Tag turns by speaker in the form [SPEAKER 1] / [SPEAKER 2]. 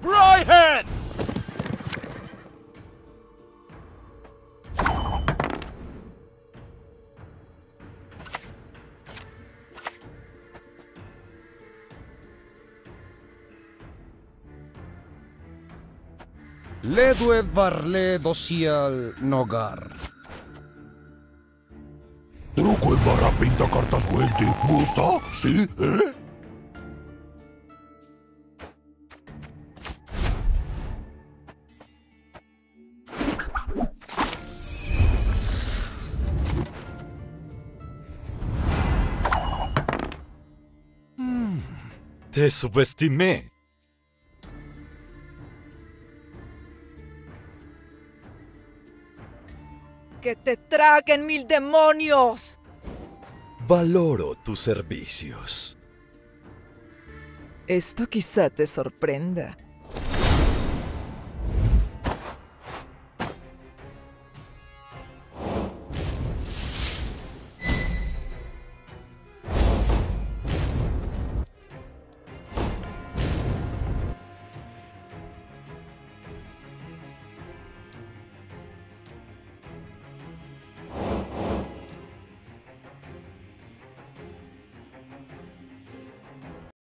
[SPEAKER 1] Ryhead!
[SPEAKER 2] Le due varle dosial nogar.
[SPEAKER 3] Truco en barra pinta cartas suelte. ¿Gusta? ¿Sí? ¿Eh?
[SPEAKER 1] Te subestimé.
[SPEAKER 4] ¡Que te traguen 1000 demonios!
[SPEAKER 1] Valoro tus servicios.
[SPEAKER 4] Esto quizá te sorprenda.